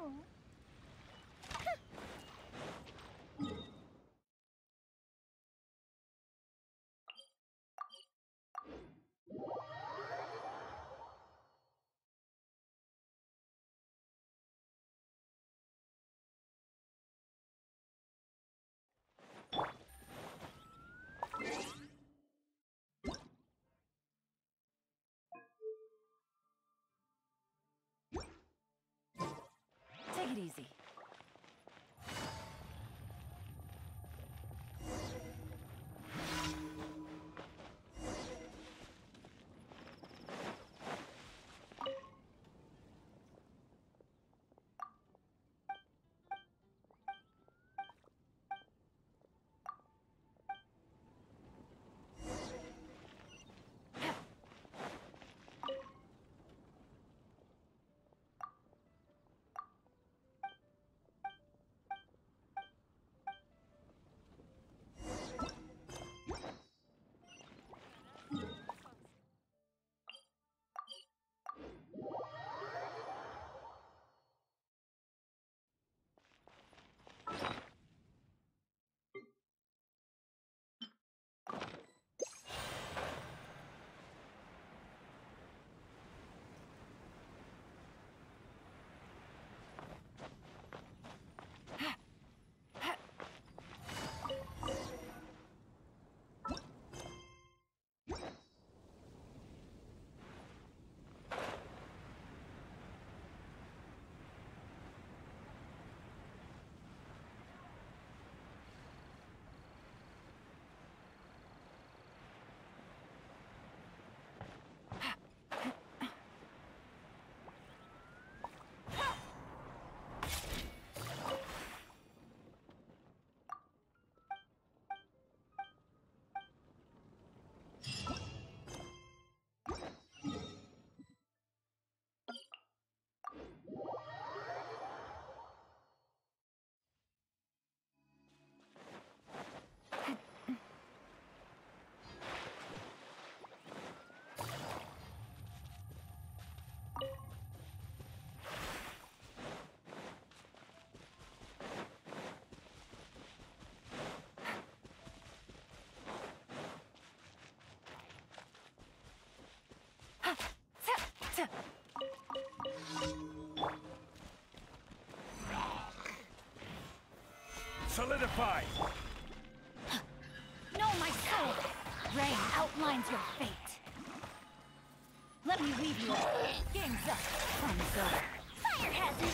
Take it easy. Solidify! Know my soul! Rain outlines your fate. Let me leave you all. Game's up. Fun's over. Fire hazard!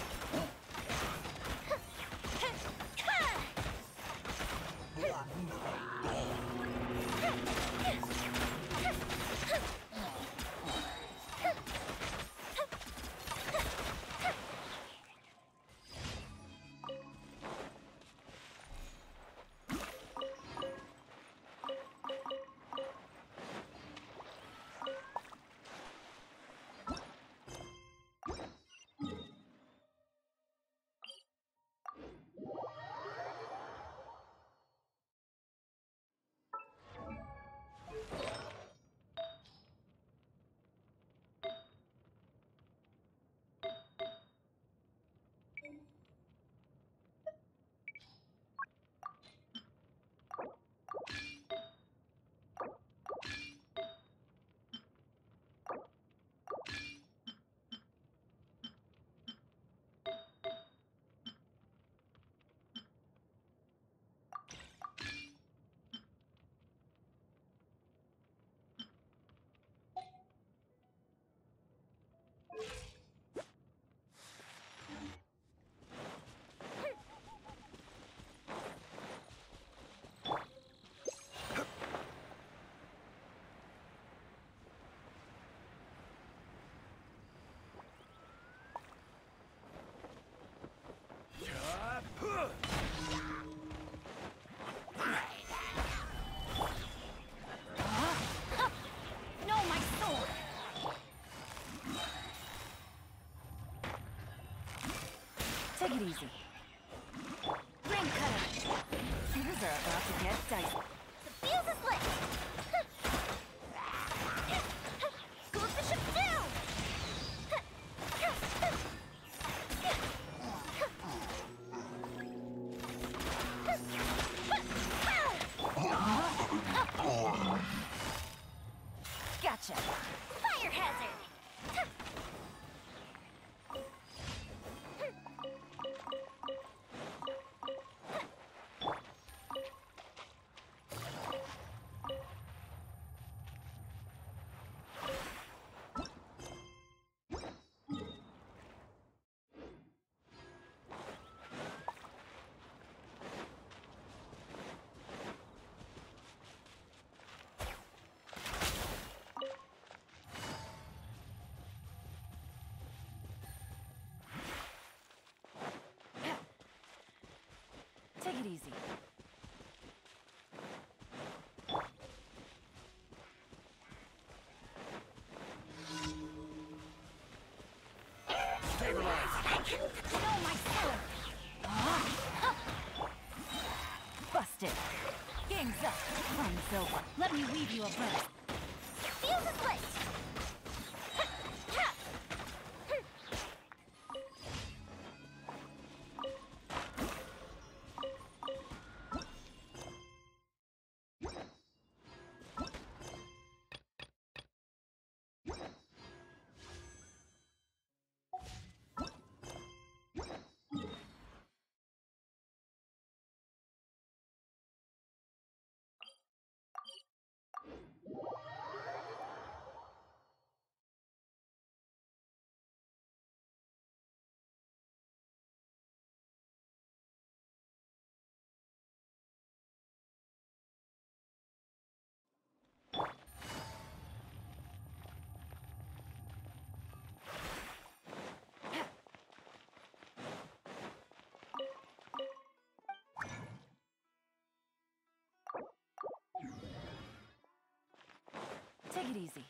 Take it easy. Ring cutter. Things are about to get dicey. The fuse is lit. Goes the ship down. it easy. Stabilize. Know my sword. Busted. Game's up. Fun's over. Let me weave you a verse. Fuse is lit. Take it easy.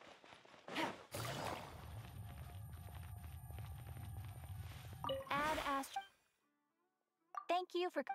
Add Astro. Thank you for.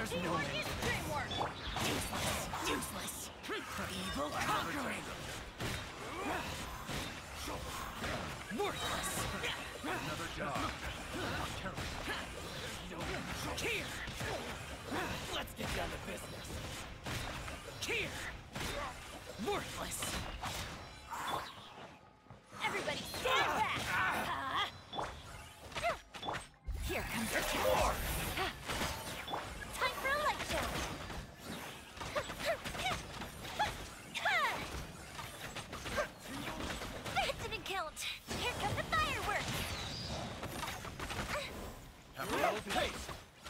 There's no Teamwork end. is dreamwork! Useless. Useless. Evil conquering. Worthless. Another job. Here. Let's get down to business. Here. Worthless. Everybody stand back! Here comes the catch. Time for a light show! That didn't count! Here come the fireworks! Have a little taste.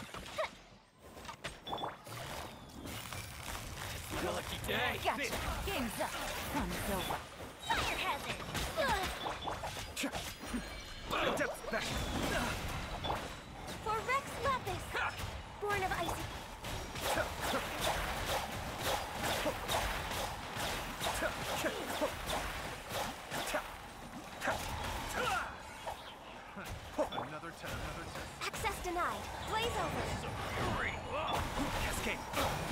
What a lucky day. Gotcha! Game's up! Fun's over! Fire hazard! Depth back. For Rex Lapis! Born of Icy... Another test. Access denied! Blaze over! Cascade.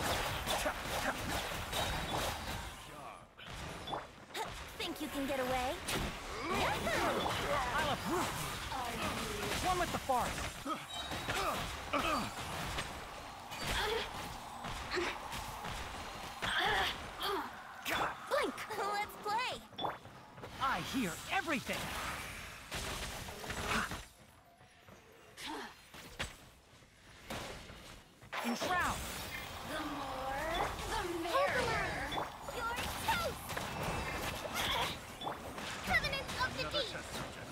Think you can get away? I'll approve. One with the forest. Blink! Let's play! I hear everything. Enshroud. The more, the merrier! Your toast! Covenant of the Another Deep! test subject.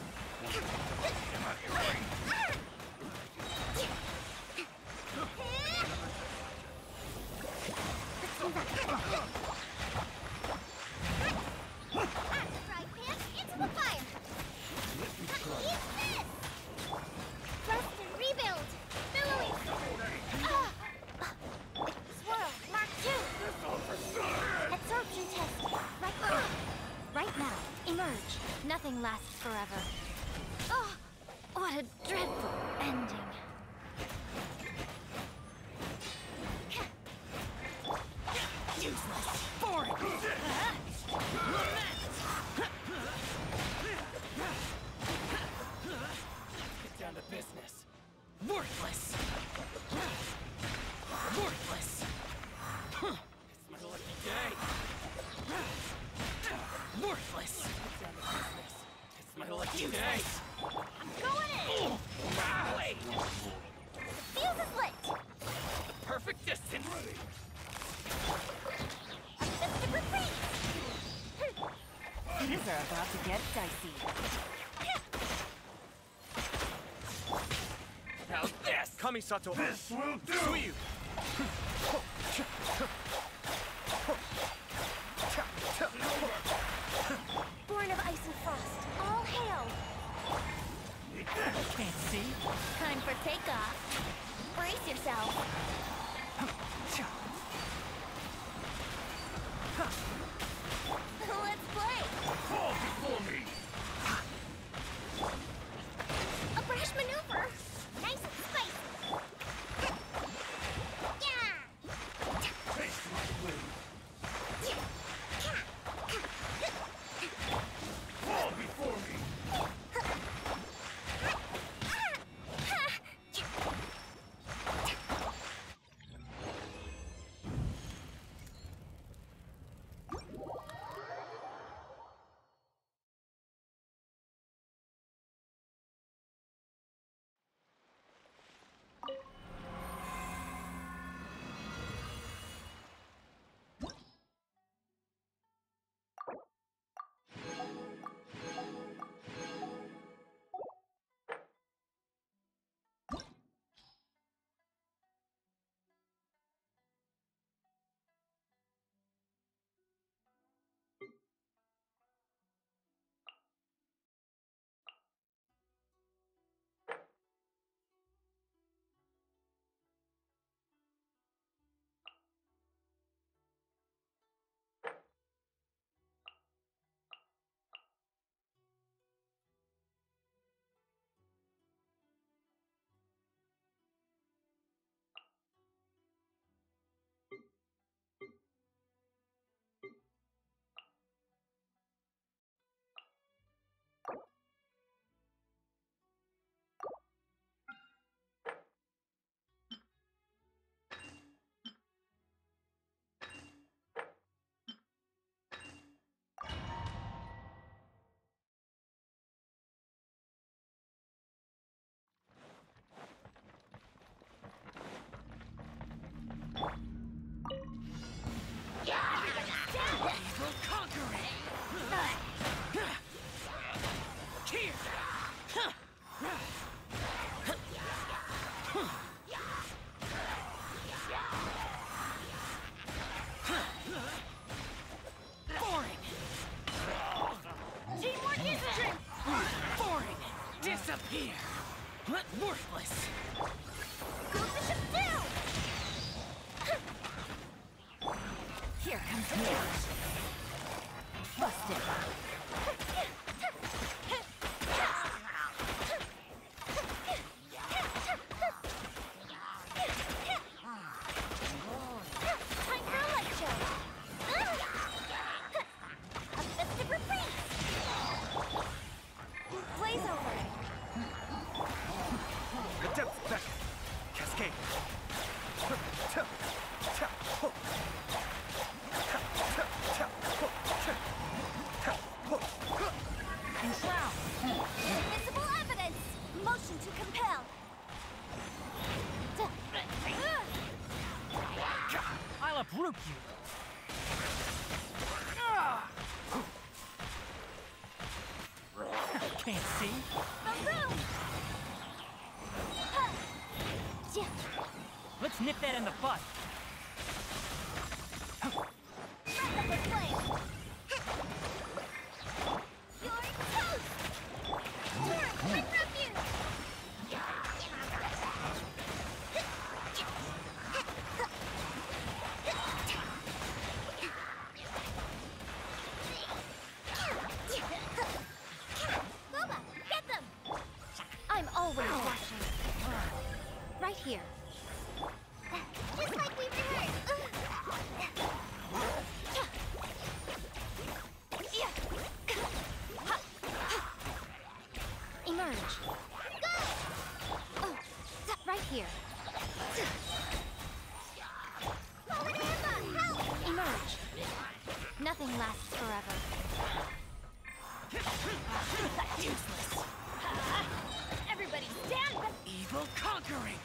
Fry pan into the fire! Eat this! Thrust and rebuild! Billowing! Swirl, Mark 2! Absorption test! Right now, emerge. Nothing lasts forever. Oh, what a dreadful ending. Useless. Boring. Get down to business. Worthless. Worthless. It's my lucky day. Worthless. Get down to business. It's my lucky day. I'm going in! Rally. The fuse is lit! The perfect distance. Let's retreat! Things are about to get dicey. How's this? Kamisato. This will do. Suyu. Born of ice and frost, all hail! Can't see. Time for takeoff. Brace yourself. Let's play! Fall before me. A brash maneuver! Nice and spicy! Yeah! Taste my blade. Fall before me. Worthless! Go the ship down! Here comes Mirage. Busted. Time for a light show! A festive reprise! Blaze over! The depth back. Cascade. Enshroud! Invisible evidence! Motion to compel! I'll uproot you! Can't see? Boom! Let's nip that in the bud! Breath of the flame! You're toast! Turret with refuge! Boba, get them! I'm always watching. Right here. Just like we rehearsed. Emerge. Go! Oh, right here. Help! Emerge. Nothing lasts forever. Useless. Everybody stand back. Evil conquering!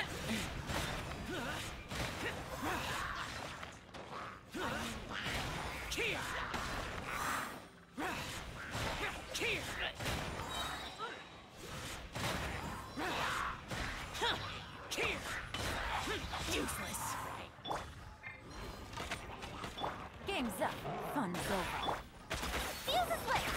Kia! Kia! Kia! Useless. Game's up. Fun's over. Fuse is lit.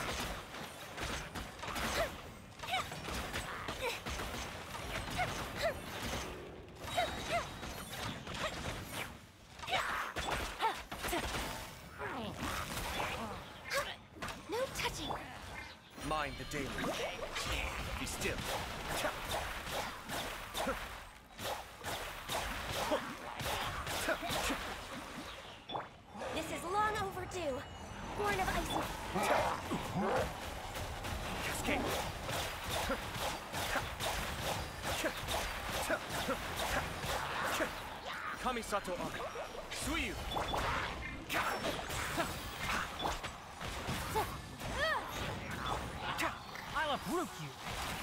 No touching. Mind the daily. Be still. This is long overdue. Born of ice. Cascade. Kamisato on. Suiyu. I'll uproot you!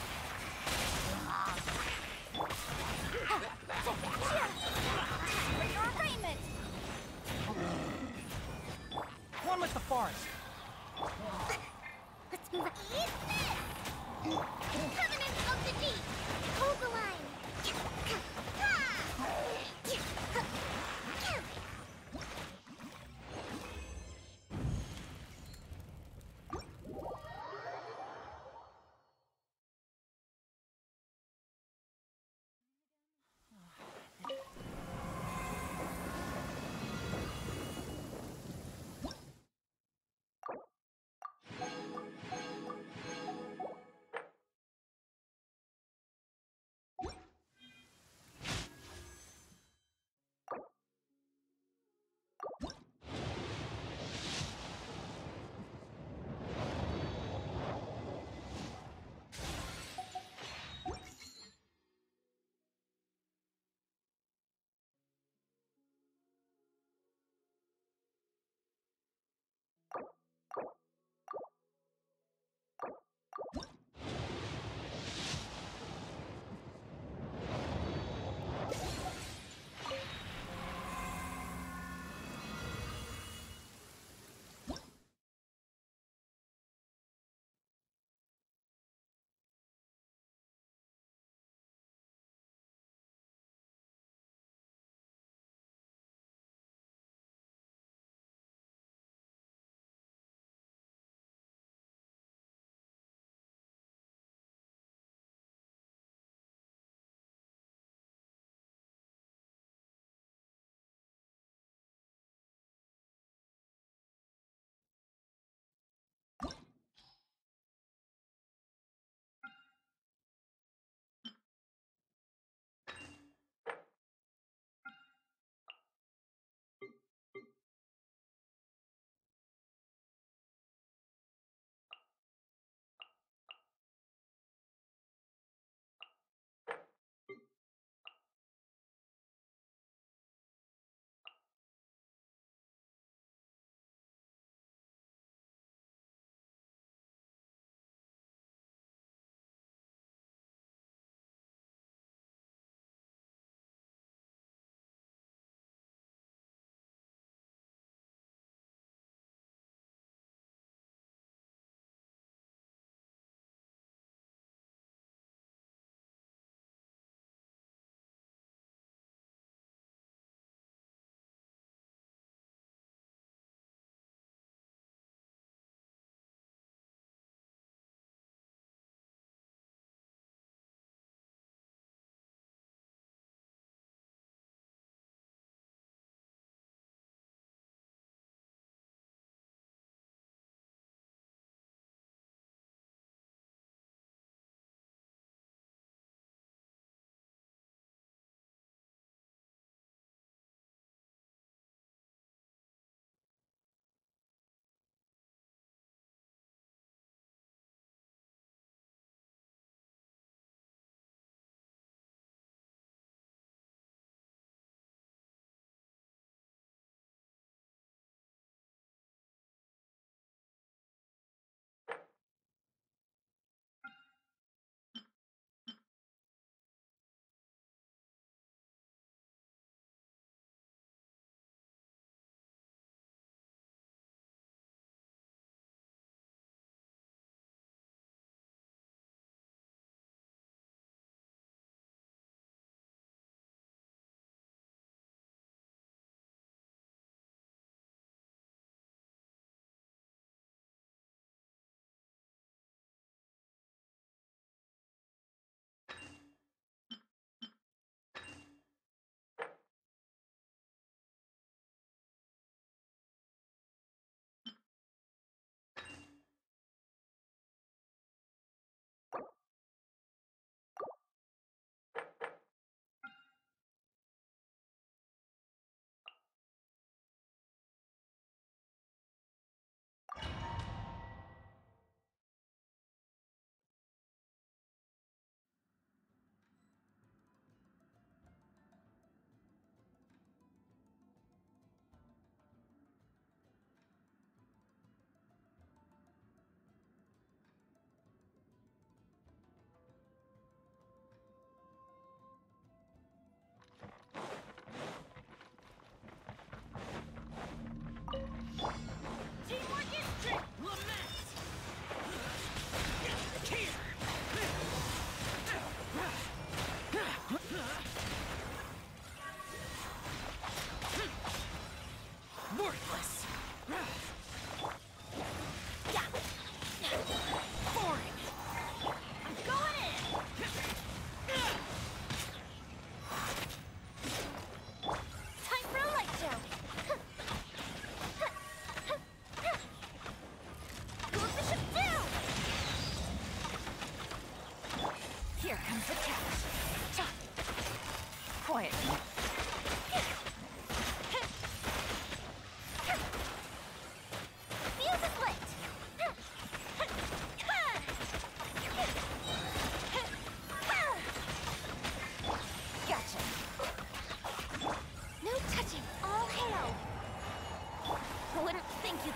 For your arraignment. One with the forest! Let's move. Eat this! Covenant of the Deep. Hold the line.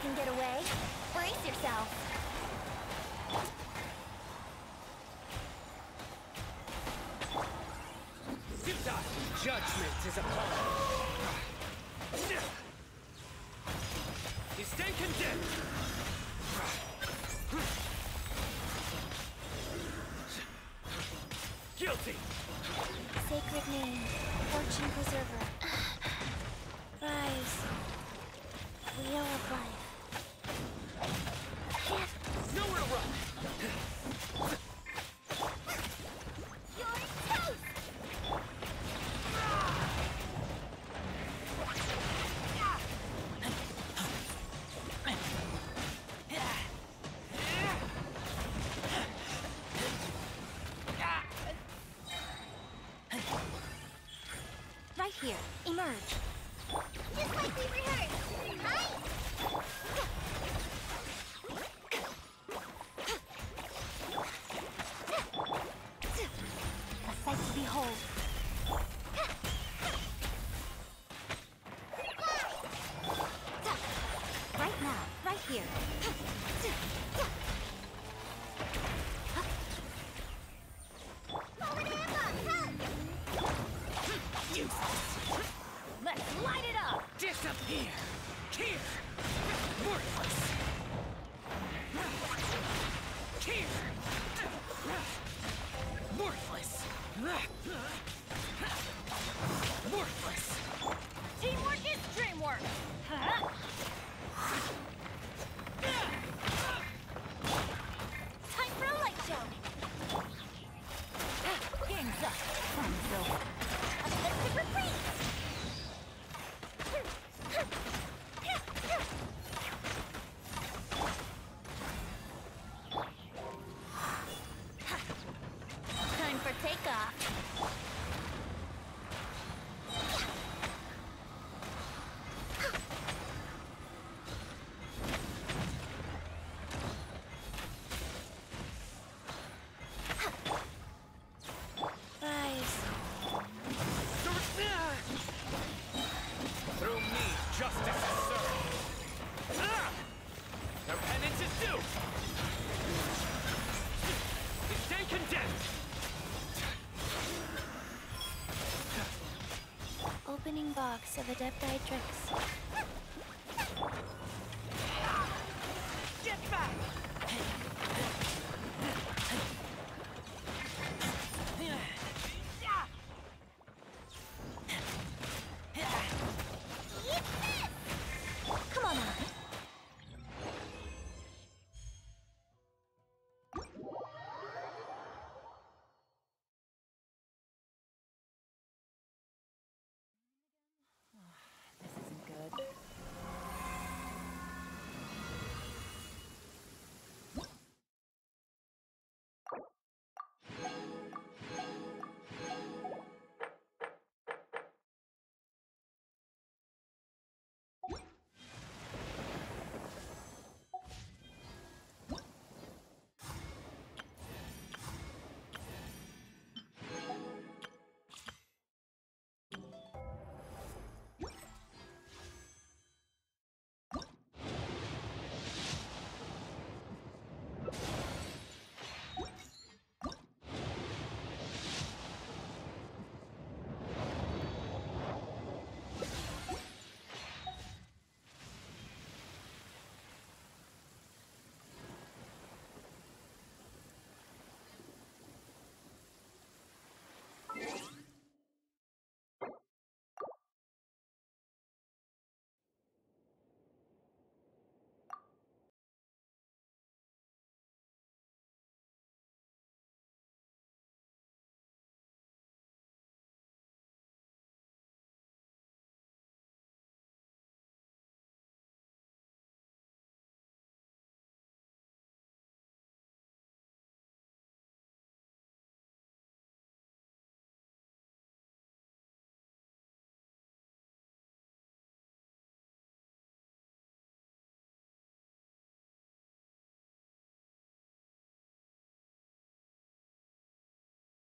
can get away. Brace yourself. Judgment is upon you. You stand condemned. Guilty. Sacred name, fortune preserver. Rise. Wheel of life. Nowhere to run. You're toast! Right here. Emerge. Just like we rehearsed. Hi! A sight to behold. Right now, right here. Let's light it up! Disappear. Here. Worthless. Here. Worthless. Worthless. Teamwork is dreamwork! Huh? Time for a light show. Game's up. Fun's over. Let's retreat. Time for takeoff. Rise. Through me, justice is served. Their penance is due. You stand condemned. Opening box of Adepti-Trix. Get back.